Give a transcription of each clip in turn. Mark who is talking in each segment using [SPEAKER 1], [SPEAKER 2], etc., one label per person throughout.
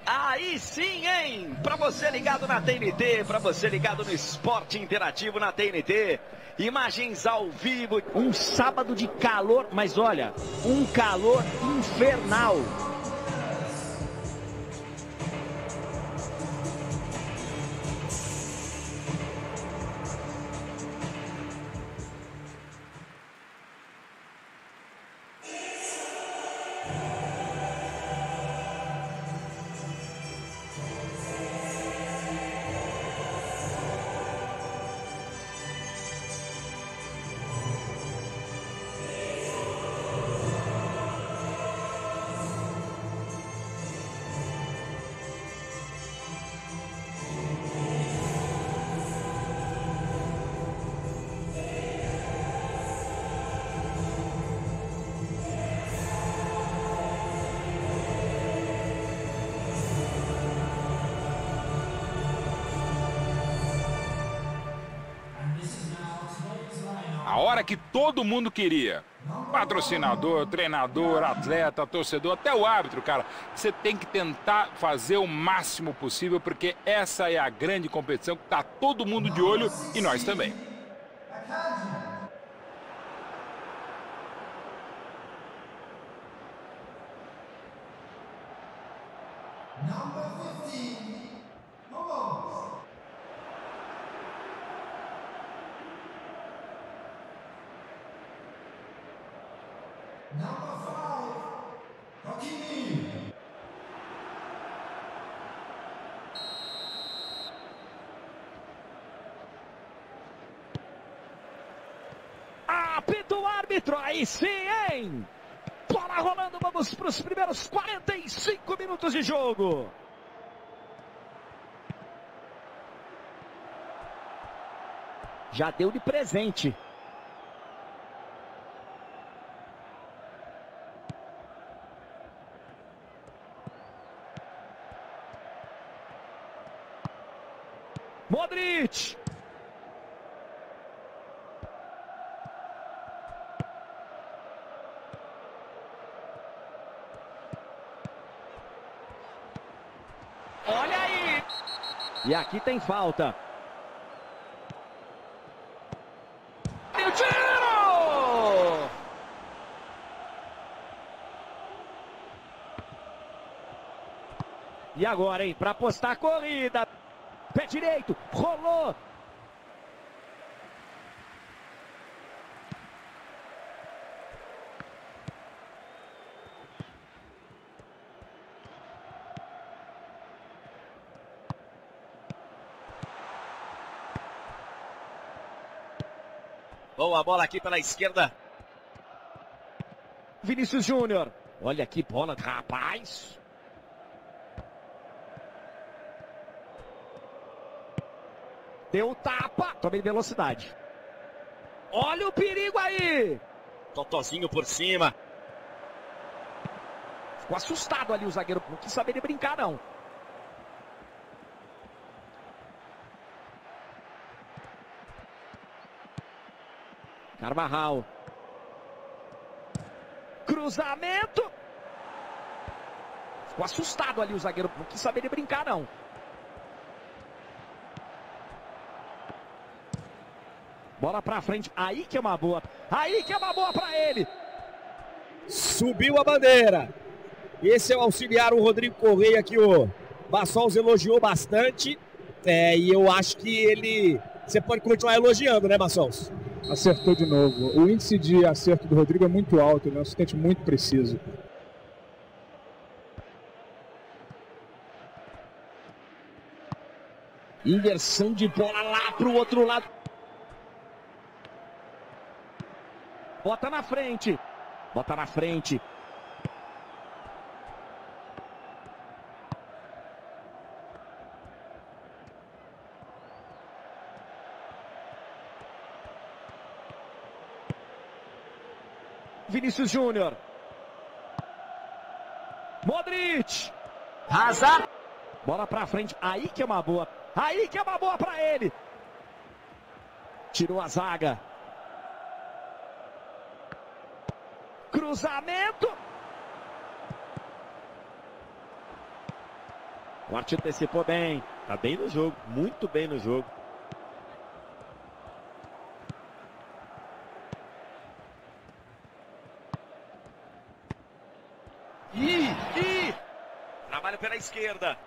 [SPEAKER 1] Aí sim, hein? Para você ligado na TNT, para você ligado no esporte interativo na TNT. Imagens ao vivo.
[SPEAKER 2] Um sábado de calor, mas olha, um calor infernal.
[SPEAKER 3] A hora que todo mundo queria. Patrocinador, treinador, atleta, torcedor, até o árbitro, cara. Você tem que tentar fazer o máximo possível, porque essa é a grande competição que tá todo mundo de olho e nós também.
[SPEAKER 2] Apita o árbitro, aí sim, hein? Bola rolando, vamos para os primeiros 45 minutos de jogo. Já deu de presente. Modric. Olha aí. E aqui tem falta. E o tiro! E agora, hein? Para apostar a corrida. Pé direito, rolou.
[SPEAKER 1] Boa bola aqui pela esquerda.
[SPEAKER 2] Vinícius Júnior. Olha que bola, rapaz. Deu tapa. Tomei velocidade. Olha o perigo aí.
[SPEAKER 1] Totozinho por cima.
[SPEAKER 2] Ficou assustado ali o zagueiro. Não quis saber de brincar, não. Carvajal. Cruzamento. Ficou assustado ali o zagueiro. Não quis saber de brincar, não. Bola pra frente. Aí que é uma boa. Aí que é uma boa pra ele.
[SPEAKER 4] Subiu a bandeira. Esse é o auxiliar, o Rodrigo Correia, que o Bassols elogiou bastante. E eu acho que ele... Você pode continuar elogiando, né, Bassols?
[SPEAKER 5] Acertou de novo. O índice de acerto do Rodrigo é muito alto, ele é um assistente muito preciso.
[SPEAKER 2] Inversão de bola lá pro outro lado. Bota na frente. Bota na frente. Vinícius Júnior. Modric.
[SPEAKER 1] Hazard.
[SPEAKER 2] Bola pra frente. Aí que é uma boa. Aí que é uma boa pra ele. Tirou a zaga. Cruzamento. Corte antecipou bem. Tá bem no jogo, muito bem no jogo.
[SPEAKER 1] Trabalho pela esquerda.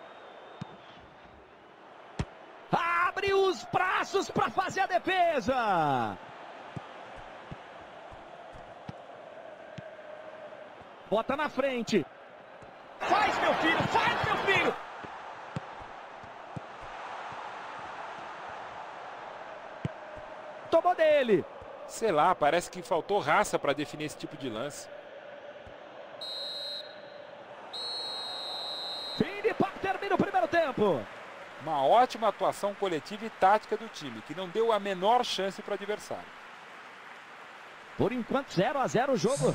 [SPEAKER 2] Abre os braços para fazer a defesa. Bota na frente. Faz, meu filho, faz, meu filho. Tomou dele.
[SPEAKER 3] Sei lá, parece que faltou raça para definir esse tipo de lance.
[SPEAKER 2] Fim de papo, termina o primeiro tempo.
[SPEAKER 3] Uma ótima atuação coletiva e tática do time, que não deu a menor chance para o adversário.
[SPEAKER 2] Por enquanto, 0 a 0 o jogo.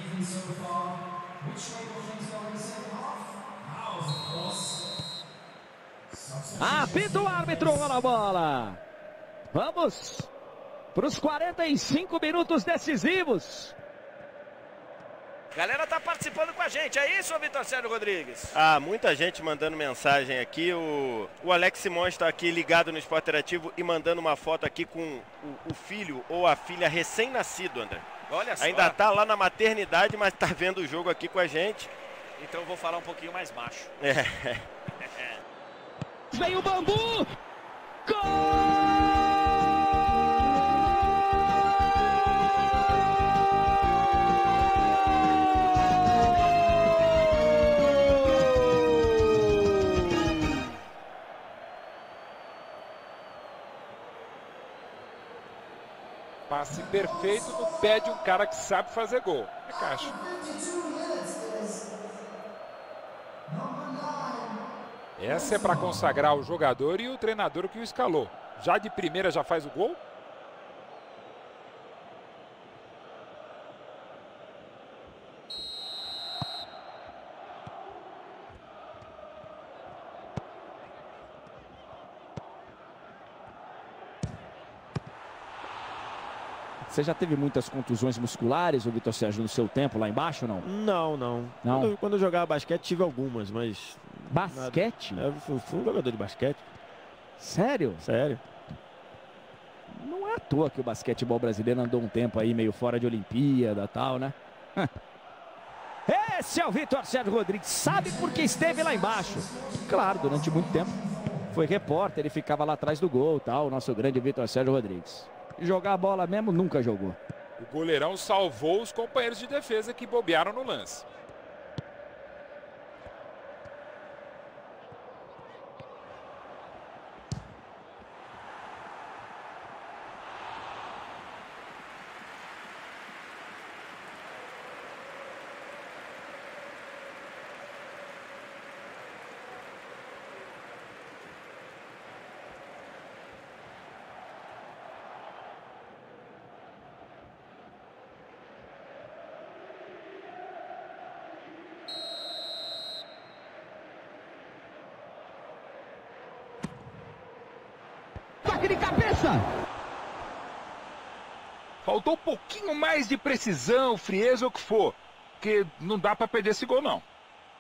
[SPEAKER 2] Apita o árbitro na bola. Vamos para os 45 minutos decisivos.
[SPEAKER 1] Galera tá participando com a gente, é isso, Vitor Sérgio Rodrigues?
[SPEAKER 6] Muita gente mandando mensagem aqui. O Alex Simões está aqui ligado no Esporte Interativo e mandando uma foto aqui com o filho ou a filha recém-nascido, André.
[SPEAKER 1] Olha só.
[SPEAKER 6] Ainda tá lá na maternidade, mas tá vendo o jogo aqui com a gente.
[SPEAKER 1] Então eu vou falar um pouquinho mais baixo.
[SPEAKER 2] Vem o Bambu! Gol!
[SPEAKER 3] Passe perfeito no pé de um cara que sabe fazer gol. É caixa. Essa é para consagrar o jogador e o treinador que o escalou. Já de primeira já faz o gol?
[SPEAKER 2] Você já teve muitas contusões musculares, o Vitor Sérgio, no seu tempo lá embaixo, não?
[SPEAKER 7] Não. Quando eu jogava basquete tive algumas, mas...
[SPEAKER 2] Basquete?
[SPEAKER 7] Eu fui um jogador de basquete.
[SPEAKER 2] Sério?
[SPEAKER 7] Sério.
[SPEAKER 2] Não é à toa que o basquetebol brasileiro andou um tempo aí meio fora de Olimpíada e tal, né? Esse é o Vitor Sérgio Rodrigues. Sabe por que esteve lá embaixo? Claro, durante muito tempo. Foi repórter, ele ficava lá atrás do gol e tal, o nosso grande Vitor Sérgio Rodrigues. Jogar a bola mesmo, nunca jogou.
[SPEAKER 3] O goleirão salvou os companheiros de defesa que bobearam no lance.
[SPEAKER 2] De cabeça!
[SPEAKER 3] Faltou um pouquinho mais de precisão, frieza, ou o que for. Porque não dá para perder esse gol, não.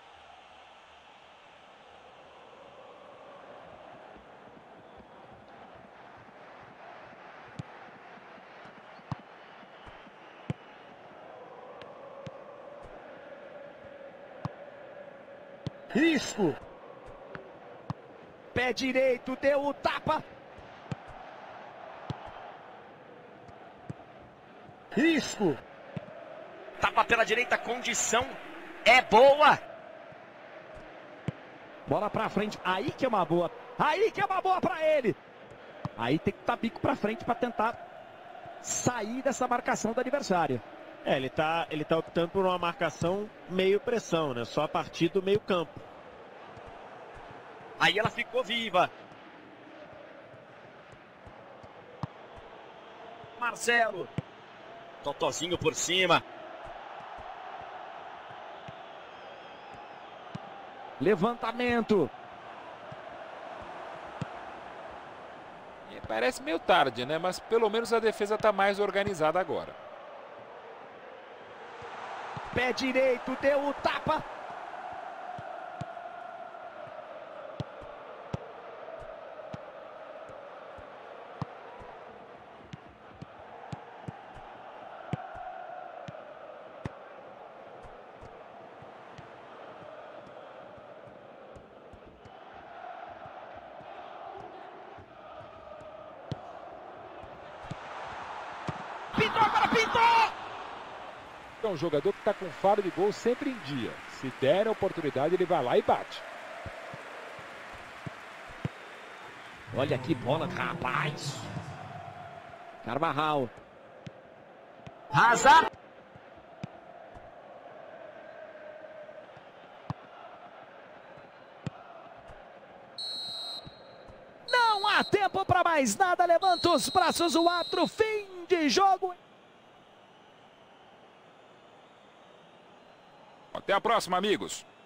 [SPEAKER 2] Risco! Pé direito, deu o tapa! Risco!
[SPEAKER 1] Tapa pela direita, condição é boa.
[SPEAKER 2] Bola pra frente, aí que é uma boa. Aí que é uma boa pra ele. Aí tem que estar bico pra frente pra tentar sair dessa marcação do adversário.
[SPEAKER 7] Ele tá optando por uma marcação meio pressão, né? Só a partir do meio campo.
[SPEAKER 1] Aí ela ficou viva. Marcelo. Totozinho por cima.
[SPEAKER 2] Levantamento.
[SPEAKER 3] Parece meio tarde, né? Mas pelo menos a defesa está mais organizada agora.
[SPEAKER 2] Pé direito, deu o tapa.
[SPEAKER 1] Pintou agora, pintou!
[SPEAKER 8] É um jogador que está com faro de gol sempre em dia. Se der a oportunidade, ele vai lá e bate.
[SPEAKER 2] Olha que bola, rapaz. Carvajal.
[SPEAKER 1] Hazard.
[SPEAKER 2] Não há tempo para mais nada. Levanta os braços, o árbitro. Fim de jogo.
[SPEAKER 3] Até a próxima, amigos.